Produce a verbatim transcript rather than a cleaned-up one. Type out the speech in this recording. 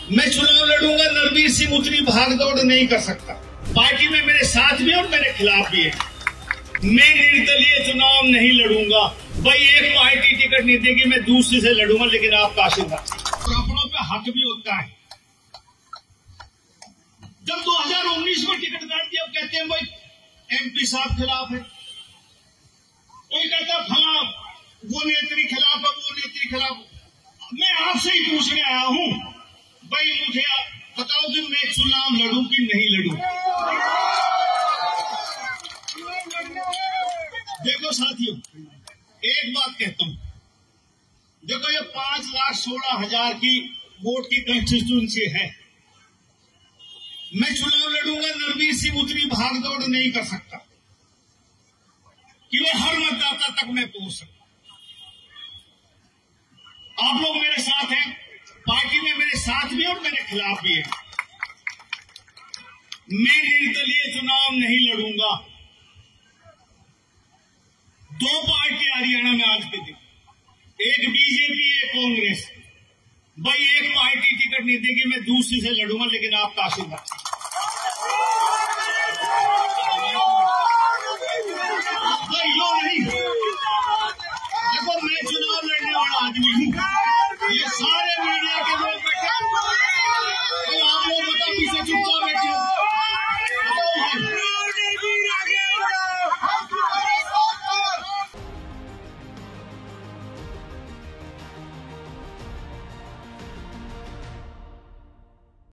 मैं चुनाव लड़ूंगा, नरवीर सिंह उतनी भाग दौड़ नहीं कर सकता। पार्टी में मेरे साथ भी और मेरे खिलाफ भी है। मैं निर्दलीय चुनाव नहीं लड़ूंगा। भाई एक पार्टी टिकट नहीं देगी, मैं दूसरी से लड़ूंगा, लेकिन आपका आशीर्वाद और अपनों पे हक भी होता है। जब दो हजार उन्नीस में टिकट काट दिया, कहते हैं भाई एमपी साहब खिलाफ है, कोई कहता फला वो नेत्री खिलाफ है, वो नेत्री खिलाफ। मैं आपसे ही पूछने आया हूं, भाई मुझे बताओ कि मैं चुनाव लड़ूं कि नहीं लड़ूं। देखो साथियों, एक बात कहता हूं, देखो ये पांच लाख सोलह हजार की वोट की कंस्टिट्यूंसी है। मैं चुनाव लड़ूंगा, नरवीर सिंह उतनी भाग दौड़ नहीं कर सकता कि मैं हर मतदाता तक मैं पहुंच सकूं। आप लोग मेरे साथ हैं, पार्टी में मेरे साथ भी और मेरे खिलाफ भी है। मैं निर्दलीय चुनाव नहीं लड़ूंगा। दो पार्टी हरियाणा में आज के दिन, एक बीजेपी एक कांग्रेस। भाई एक पार्टी टिकट नहीं देगी, मैं दूसरी से लड़ूंगा, लेकिन आपका आशीर्वाद। भाई यो नहीं, देखो मैं चुनाव लड़ने वाला आदमी हूं। ये सारे मीडिया के लोग बैठे, तो आप लोग बता पीछे चुपचाप बैठे हो।